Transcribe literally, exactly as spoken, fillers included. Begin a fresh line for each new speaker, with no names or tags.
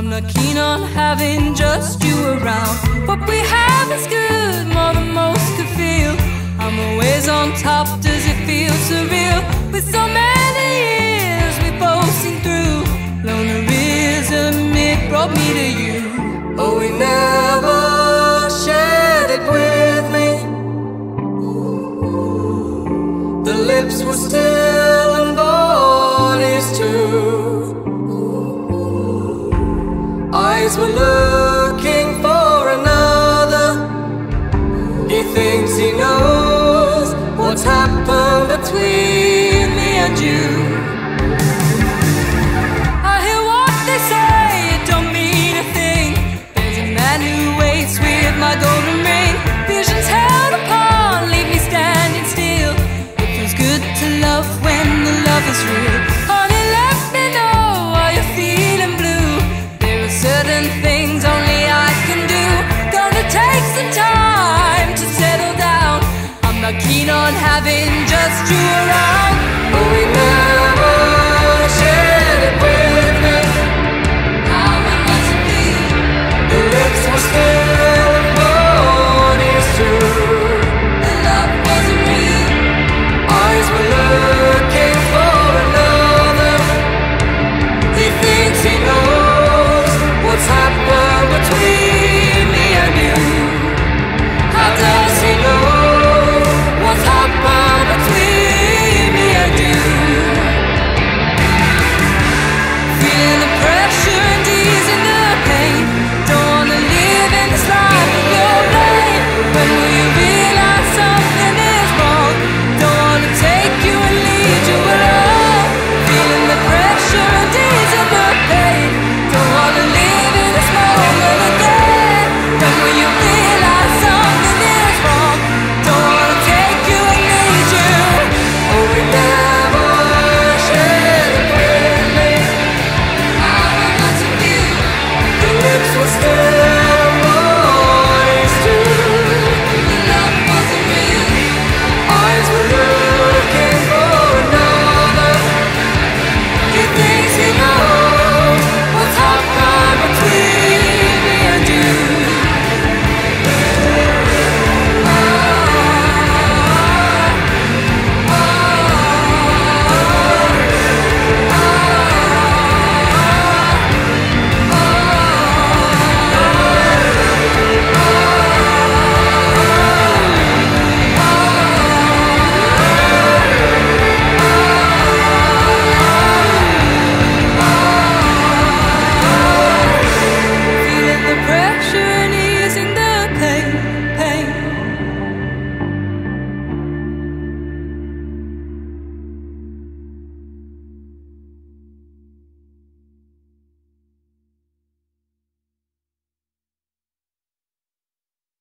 not keen on having just you around. What we have is good, more than most could feel. I'm always on top, does it feel surreal? With so many years we both seen through. Lonerism, it brought me to you.
Oh, we never shared it with me. The lips were still and bodies too. Eyes were looking for another. He thinks he knows what's happened between me and you.
I hear what they say, it don't mean a thing. There's a man who waits with my golden ring. Visions held upon, leave me standing still. It feels good to love when the love is real. Honey, let me know, are you feeling blue? There are certain things only I can do. Gonna take some time to settle down. I'm not keen on having just you around.
Oh, we never